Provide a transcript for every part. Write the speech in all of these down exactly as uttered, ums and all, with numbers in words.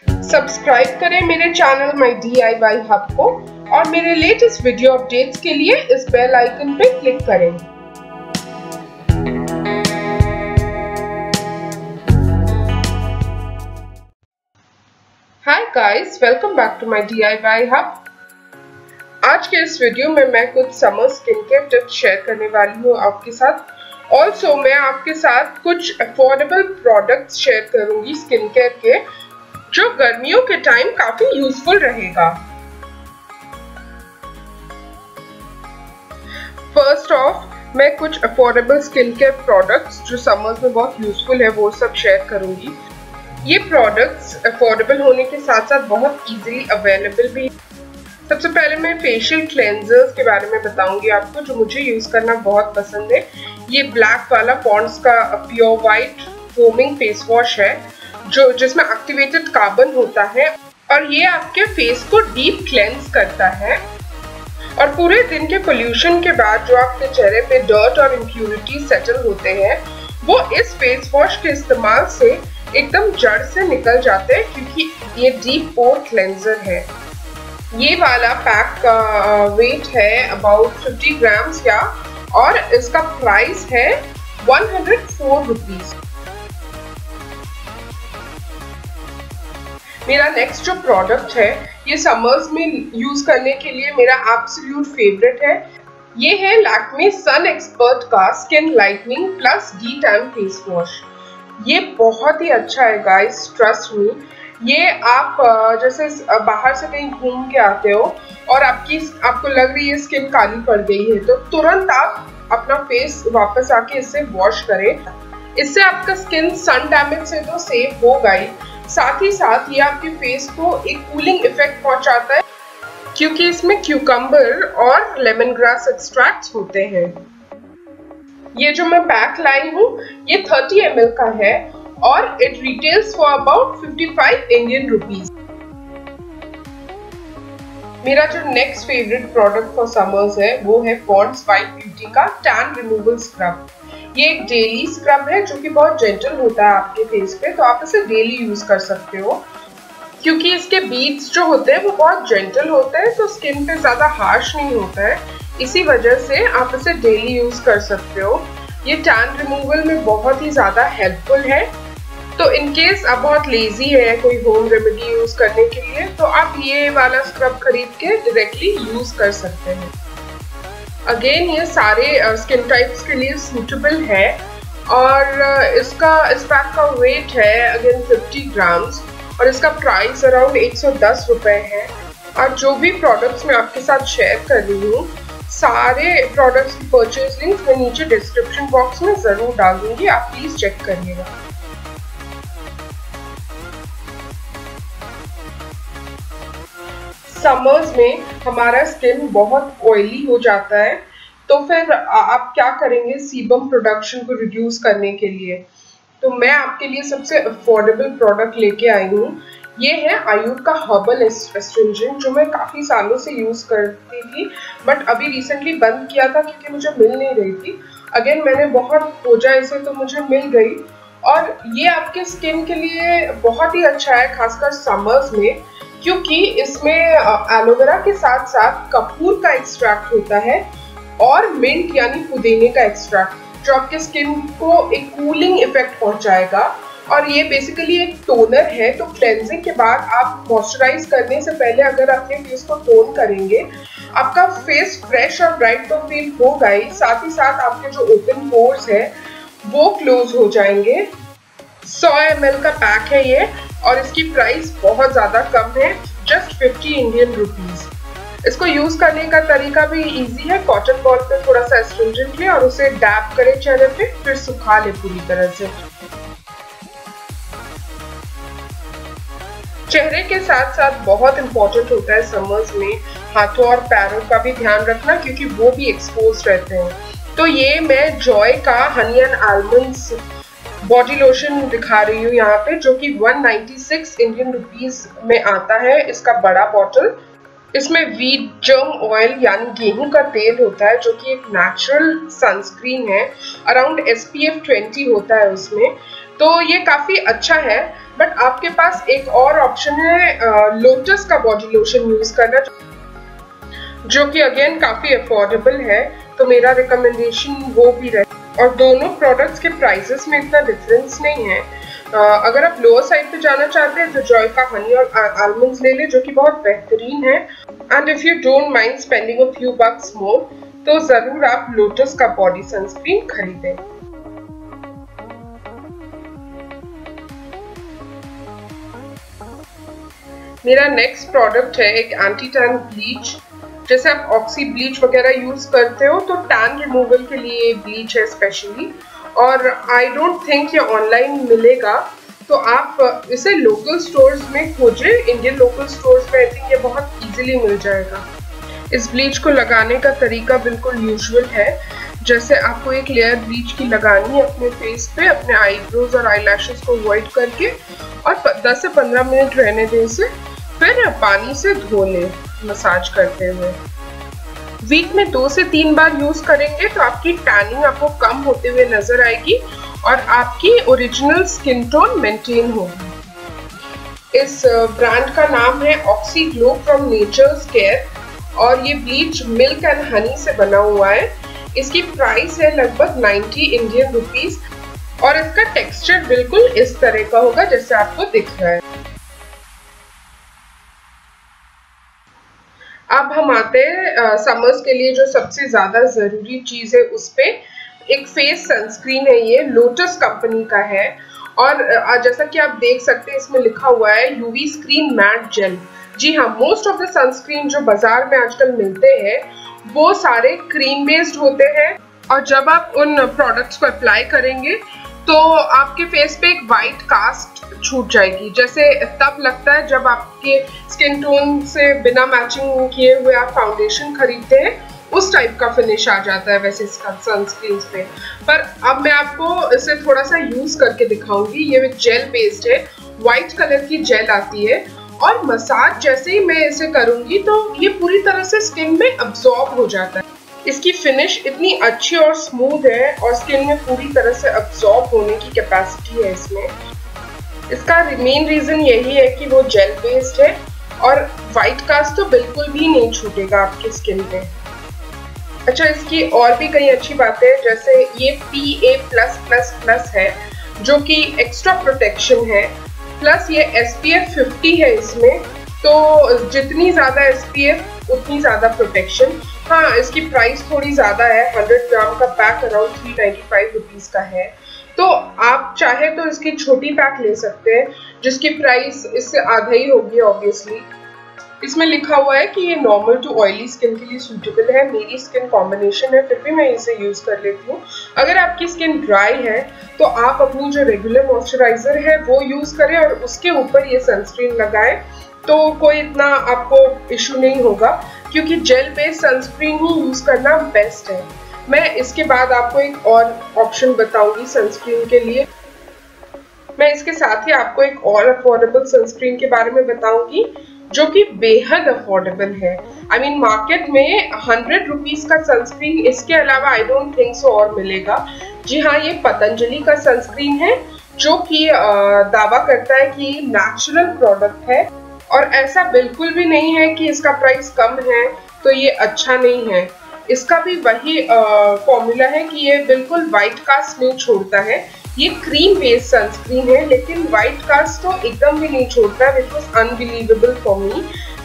Subscribe करें मेरे channel my D I Y hub को और मेरे लेटेस्ट वीडियो अपडेट्स के लिए इस बेल आइकन पे क्लिक करें। Hi guys, welcome back to my D I Y hub. आज के इस वीडियो में मैं कुछ summer skin care tips share करने वाली हूँ आपके साथ। ऑल्सो मैं आपके साथ कुछ अफोर्डेबल प्रोडक्ट्स शेयर करूंगी स्किन केयर के, जो गर्मियों के टाइम काफी यूजफुल रहेगा। फर्स्ट ऑफ मैं कुछ अफोर्डेबल स्किन केयर प्रोडक्ट्स जो समर्स में बहुत यूजफुल है वो सब शेयर करूंगी। ये प्रोडक्ट्स अफोर्डेबल होने के साथ साथ बहुत इजीली अवेलेबल भी। सबसे पहले मैं फेशियल क्लेंजर्स के बारे में बताऊंगी आपको, जो मुझे यूज करना बहुत पसंद है। ये ब्लैक वाला पॉन्ड्स का pure white foaming face wash है, जो जिसमें एक्टिवेटेड कार्बन होता है और ये आपके फेस को डीप क्लेंस करता है। और पूरे दिन के पोल्यूशन के बाद जो आपके चेहरे पे डर्ट और इम्प्यूरिटी सेटल होते हैं, वो इस फेस वॉश के इस्तेमाल से एकदम जड़ से निकल जाते हैं, क्योंकि ये डीप पोर क्लेंजर है। ये वाला पैक का वेट है अबाउट फिफ्टी ग्राम्स या, और इसका प्राइस है वन हंड्रेड फोर रुपीज। मेरा नेक्स्ट जो प्रोडक्ट है ये समर्स में यूज करने के लिए मेरा एब्सोल्यूट फेवरेट है। ये है लैक्मे सन एक्सपर्ट का skin lightening plus de tan face wash. ये बहुत ही अच्छा है गाइस, ट्रस्ट मी। ये आप जैसे बाहर से कहीं घूम के आते हो और आपकी आपको लग रही है स्किन काली पड़ गई है, तो तुरंत आप अपना फेस वापस आके इससे वॉश करें। इससे आपका स्किन सन डैमेज से तो सेफ होगा ही, साथ ही साथ ये आपके फेस को एक कूलिंग इफेक्ट पहुंचाता है, क्योंकि इसमें क्यूकम्बर और लेमन ग्रास एक्सट्रैक्ट्स होते हैं। ये जो मैं पैक लाई हूँ ये थर्टी एम एल का है और it retails for about fifty five Indian rupees. मेरा जो next favourite product for summers है वो है पॉन्ड्स वाइट ब्यूटी का टैन रिमूवल स्क्रब। ये एक डेली स्क्रब है जो कि बहुत जेंटल होता है आपके फेस पे, तो आप इसे डेली यूज कर सकते हो। क्योंकि इसके बीड्स जो होते हैं वो बहुत जेंटल होते हैं, तो स्किन पे ज्यादा हार्श नहीं होता है, इसी वजह से आप इसे डेली यूज कर सकते हो। ये टैन रिमूवल में बहुत ही ज्यादा हेल्पफुल है। तो इन केस आप बहुत लेजी है कोई होम रेमेडी यूज करने के लिए, तो आप ये वाला स्क्रब खरीद के डायरेक्टली यूज कर सकते हैं। अगेन ये सारे स्किन टाइप्स के लिए सूटेबल है और इसका इस पैक का वेट है अगेन फिफ्टी ग्राम्स और इसका प्राइस अराउंड एक सौ दस रुपए है। और जो भी प्रोडक्ट्स मैं आपके साथ शेयर कर रही हूँ, सारे प्रोडक्ट्स की परचेज लिंक मैं नीचे डिस्क्रिप्शन बॉक्स में जरूर डाल दूंगी, आप प्लीज चेक करिएगा। समर्स में हमारा स्किन बहुत ऑयली हो जाता है, तो फिर आप क्या करेंगे सीबम प्रोडक्शन को रिड्यूस करने के लिए। तो मैं आपके लिए सबसे अफोर्डेबल प्रोडक्ट लेके आई हूँ। ये है आयुर का हर्बल एस्ट्रिंजेंट, जो मैं काफी सालों से यूज करती थी, बट अभी रिसेंटली बंद किया था क्योंकि मुझे मिल नहीं रही थी। अगेन मैंने बहुत खोजा इसे तो मुझे मिल गई, और ये आपके स्किन के लिए बहुत ही अच्छा है, खासकर समर्स में, क्योंकि इसमें एलोवेरा के साथ साथ कपूर का एक्सट्रैक्ट होता है और मिंट यानी पुदीने का एक्सट्रैक्ट, जो आपके स्किन को एक कूलिंग इफेक्ट पहुंचाएगा। और ये बेसिकली एक टोनर है, तो क्लेंजिंग के बाद आप मॉइस्चराइज करने से पहले अगर अपने फेस को टोन करेंगे, आपका फेस फ्रेश और ब्राइट तो फील होगा ही, साथ ही साथ आपके जो ओपन पोर्स है वो क्लोज हो जाएंगे। सौ एम एल का पैक है ये और इसकी प्राइस बहुत ज्यादा कम है, जस्ट फिफ्टी इंडियन रुपीज। इसको यूज करने का तरीका भी इजी है। कॉटन बॉल पे थोड़ा सा एस्ट्रिंजेंट ले और उसे डैप करे चेहरे पे, फिर सुखा ले पूरी तरह से। चेहरे के साथ साथ बहुत इंपॉर्टेंट होता है समर्स में हाथों और पैरों का भी ध्यान रखना, क्योंकि वो भी एक्सपोज रहते हैं। तो ये मैं जॉय का honey and almonds body lotion दिखा रही हूँ यहाँ पे, जो कि one ninety six Indian rupees में आता है इसका बड़ा बॉटल। इसमें वीट जर्म ऑयल यानी गेहूं का तेल होता है, जो कि एक नेचुरल सनस्क्रीन है, around S P F twenty होता है उसमें। तो ये काफी अच्छा है। बट आपके पास एक और ऑप्शन है लोटस का बॉडी लोशन यूज करना, जो कि अगेन काफी अफोर्डेबल है, तो मेरा रिकमेंडेशन वो भी रहे। और दोनों प्रोडक्ट्स के प्राइसेस में इतना डिफरेंस नहीं है। uh, अगर आप लोअर साइड पे जाना चाहते हैं तो जॉय का हनी और आलमंड्स ले ले, जो कि बहुत बेहतरीन है। And if you don't mind spending a few bucks more, तो जरूर आप लोटस का बॉडी सनस्क्रीन खरीदें। मेरा नेक्स्ट प्रोडक्ट है एक एंटी टैन ब्लीच। जैसे आप ऑक्सी ब्लीच वगैरह यूज करते हो तो टैन रिमूवल के लिए ये ब्लीच है स्पेशली, और आई डोंट थिंक ये ऑनलाइन मिलेगा, तो आप इसे लोकल स्टोर्स में खोजें। इंडियन लोकल स्टोर्स में आई थिंक ये बहुत इजीली मिल जाएगा। इस ब्लीच को लगाने का तरीका बिल्कुल यूजुअल है। जैसे आपको एक लेयर ब्लीच की लगानी है अपने फेस पे, अपने आईब्रोज और आईलैशेस को अवॉइड करके, और दस से पंद्रह मिनट रहने दें इसे, फिर पानी से धो लें मसाज करते हुए। वीक में दो से तीन बार यूज करेंगे तो आपकी टैनिंग आपको कम होते हुए नजर आएगी और आपकी ओरिजिनल स्किन टोन मेंटेन होगी। इस ब्रांड का नाम है Oxy glow from Nature's care, और ये ब्लीच मिल्क एंड हनी से बना हुआ है। इसकी प्राइस है लगभग नब्बे इंडियन रुपीस, और इसका टेक्सचर बिल्कुल इस तरह का होगा जैसे आपको दिख रहा है। अब हम आते हैं समर्स के लिए जो सबसे ज्यादा जरूरी चीज है उस पे। एक फेस सनस्क्रीन है, ये लोटस कंपनी का है, और जैसा कि आप देख सकते हैं इसमें लिखा हुआ है यूवी स्क्रीन मैट जेल। जी हाँ, मोस्ट ऑफ द सनस्क्रीन जो बाजार में आजकल मिलते हैं वो सारे क्रीम बेस्ड होते हैं, और जब आप उन प्रोडक्ट्स को अप्लाई करेंगे तो आपके फेस पे एक वाइट कास्ट छूट जाएगी। जैसे तब लगता है जब आपके स्किन टोन से बिना मैचिंग किए हुए आप फाउंडेशन खरीदते हैं, उस टाइप का फिनिश आ जाता है वैसे सनस्क्रीन पे। पर अब मैं आपको इसे थोड़ा सा यूज करके दिखाऊंगी। ये जेल बेस्ड है, व्हाइट कलर की जेल आती है, और मसाज जैसे ही मैं इसे करूंगी तो ये पूरी तरह से स्किन में अब्सॉर्ब हो जाता है। इसकी फिनिश इतनी अच्छी और स्मूथ है, और स्किन में पूरी तरह से अब्सॉर्ब होने की कैपेसिटी है इसमें। इसका मेन रीजन यही है कि वो जेल बेस्ड है, और व्हाइट कास्ट तो बिल्कुल भी नहीं छूटेगा आपकी स्किन पे। अच्छा, इसकी और भी कई अच्छी बातें हैं, जैसे ये P A plus plus plus है, जो कि एक्स्ट्रा प्रोटेक्शन है, प्लस ये एस पी एफ फिफ्टी है इसमें, तो जितनी ज्यादा एस पी एफ उतनी ज्यादा प्रोटेक्शन। हाँ, इसकी प्राइस थोड़ी ज्यादा है, हंड्रेड ग्राम का pack around three ninety five rupees का है, तो आप चाहे तो इसकी छोटी पैक ले सकते हैं जिसकी प्राइस इससे आधा ही होगी ऑब्वियसली। इसमें लिखा हुआ है कि ये नॉर्मल टू ऑयली स्किन के लिए सूटेबल है। मेरी स्किन कॉम्बिनेशन है, फिर भी मैं इसे यूज कर लेती हूँ। अगर आपकी स्किन ड्राई है तो आप अपनी जो रेगुलर मॉइस्चराइजर है वो यूज करें और उसके ऊपर ये सनस्क्रीन लगाएं, तो कोई इतना आपको इशू नहीं होगा, क्योंकि जेल बेस्ड सनस्क्रीन ही यूज करना बेस्ट है। मैं इसके बाद आपको एक और ऑप्शन बताऊंगी सनस्क्रीन के लिए। मैं इसके साथ ही आपको एक और अफोर्डेबल सनस्क्रीन के बारे में बताऊंगी, जो कि बेहद अफोर्डेबल है। आई मीन मार्केट में हंड्रेड रुपीज का सनस्क्रीन इसके अलावा आई डोंट थिंक सो और मिलेगा। जी हाँ, ये पतंजलि का सनस्क्रीन है, जो कि दावा करता है कि नेचुरल प्रोडक्ट है, और ऐसा बिल्कुल भी नहीं है कि इसका प्राइस कम है तो ये अच्छा नहीं है। इसका भी वही फॉर्मूला है कि ये बिल्कुल व्हाइट कास्ट नहीं छोड़ता है। ये क्रीम बेस्ड सनस्क्रीन है, लेकिन व्हाइट कास्ट तो एकदम भी नहीं छोड़ता है, which was unbelievable for me.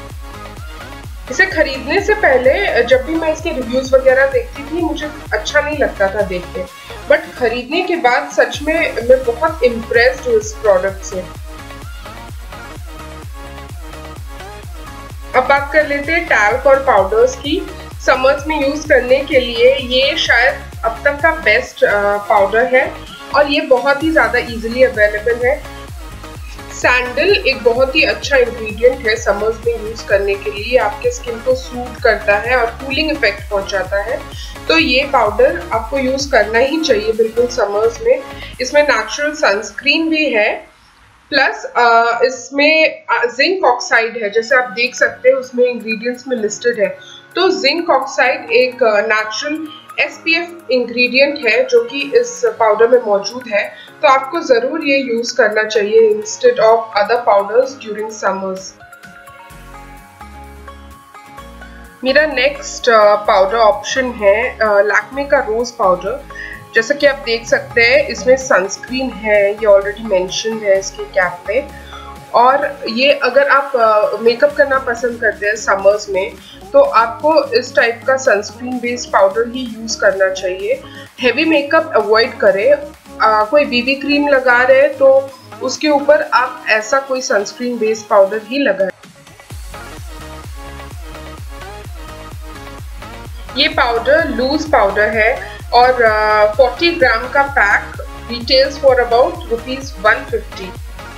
इसे खरीदने से पहले जब भी मैं इसके रिव्यूज वगैरह देखती थी मुझे अच्छा नहीं लगता था देख के, बट खरीदने के बाद सच में मैं बहुत इम्प्रेस्ड हूँ इस प्रोडक्ट से। अब बात कर लेते हैं टैल्क और पाउडर्स की। समर्स में यूज करने के लिए ये शायद अब तक का बेस्ट पाउडर है, और ये बहुत ही ज्यादा इजीली अवेलेबल है। सैंडल एक बहुत ही अच्छा इंग्रेडिएंट है समर्स में यूज करने के लिए, आपके स्किन को सूट करता है और कूलिंग इफेक्ट पहुंचाता है, तो ये पाउडर आपको यूज करना ही चाहिए बिल्कुल समर्स में। इसमें नेचुरल सनस्क्रीन भी है, प्लस इसमें जिंक ऑक्साइड है, जैसे आप देख सकते हैं उसमें इंग्रेडिएंट्स में लिस्टेड है। तो जिंक ऑक्साइड एक natural S P F ingredient है जो कि इस पाउडर में मौजूद है, तो आपको ज़रूर ये यूज़ करना चाहिए instead of other powders during summers. मेरा नेक्स्ट पाउडर ऑप्शन है लैक्मे का रोज़ पाउडर। जैसा कि आप देख सकते हैं इसमें सनस्क्रीन है, ये ऑलरेडी मेंशन है इसके कैप पे। और ये अगर आप मेकअप करना पसंद करते हैं समर्स में तो आपको इस टाइप का सनस्क्रीन बेस्ड पाउडर ही यूज़ करना चाहिए। हेवी मेकअप अवॉइड करें। आ, कोई बीबी क्रीम लगा रहे हैं तो उसके ऊपर आप ऐसा कोई सनस्क्रीन बेस्ड पाउडर ही लगाएं। ये पाउडर लूज पाउडर है और चालीस ग्राम का pack retails for about rupees one fifty.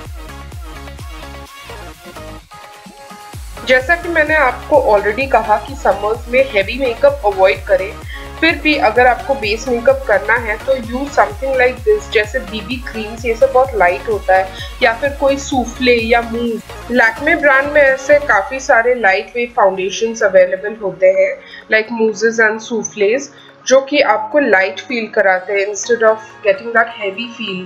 जैसा कि मैंने आपको ऑलरेडी कहा कि समर्स में हेवी मेकअप अवॉइड करें, फिर भी अगर आपको बेस मेकअप करना है तो यूज समथिंग लाइक दिस, जैसे बीबी क्रीम्स, ये सब बहुत लाइट होता है, या फिर कोई सूफले या मूव। लैक्मे ब्रांड में ऐसे काफ़ी सारे लाइट वेट फाउंडेशंस अवेलेबल होते हैं लाइक मूजेस एंड सूफलेज, जो कि आपको लाइट फील कराते हैं instead of getting that heavy feel.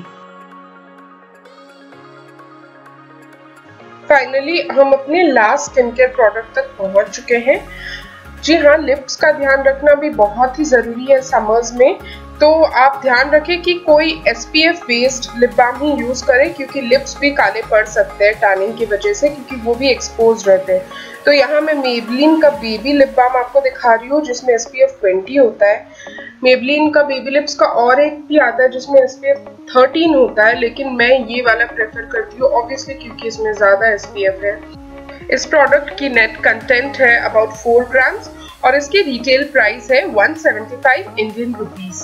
Finally हम अपने लास्ट स्किन केयर प्रोडक्ट तक पहुंच चुके हैं। जी हाँ, लिप्स का ध्यान रखना भी बहुत ही ज़रूरी है समर्स में। तो आप ध्यान रखें कि कोई S P F based lip balm ही यूज़ करें, क्योंकि लिप्स भी काले पड़ सकते हैं टैनिंग की वजह से, क्योंकि वो भी एक्सपोज रहते हैं। तो यहाँ मैं मेबलिन का बेबी लिप बाम आपको दिखा रही हूँ जिसमें एस पी एफ ट्वेंटी होता है। मेबलिन का बेबी लिप्स का और एक भी आता है जिसमें एस पी एफ थर्टीन होता है, लेकिन मैं ये वाला प्रेफर करती हूँ ऑब्वियसली क्योंकि इसमें ज़्यादा एस पी एफ है। इस प्रोडक्ट की नेट कंटेंट है अबाउट फोर ग्राम्स और इसकी रिटेल प्राइस है one seventy five Indian rupees.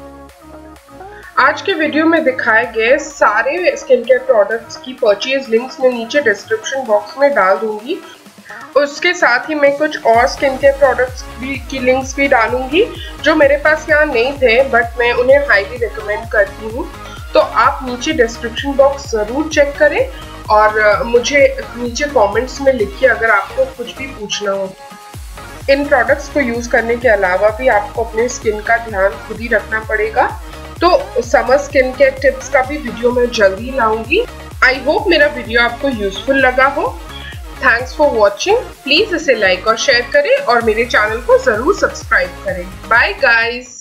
आज के वीडियो में दिखाए गए सारे स्किन केयर प्रोडक्ट्स की परचेज लिंक्स मैं नीचे डिस्क्रिप्शन बॉक्स में डाल दूंगी। उसके साथ ही मैं कुछ और स्किन केयर प्रोडक्ट्स भी की लिंक्स भी डालूंगी जो मेरे पास यहाँ नहीं थे, बट मैं उन्हें हाईली रिकमेंड करती हूँ। तो आप नीचे डिस्क्रिप्शन बॉक्स ज़रूर चेक करें और मुझे नीचे कमेंट्स में लिखिए अगर आपको कुछ भी पूछना हो। इन प्रोडक्ट्स को यूज़ करने के अलावा भी आपको अपने स्किन का ध्यान खुद ही रखना पड़ेगा। तो समर स्किन केयर टिप्स का भी वीडियो मैं जल्दी लाऊंगी। आई होप मेरा वीडियो आपको यूजफुल लगा हो। Thanks for watching. प्लीज़ इसे लाइक और शेयर करें और मेरे चैनल को ज़रूर सब्सक्राइब करें। Bye guys.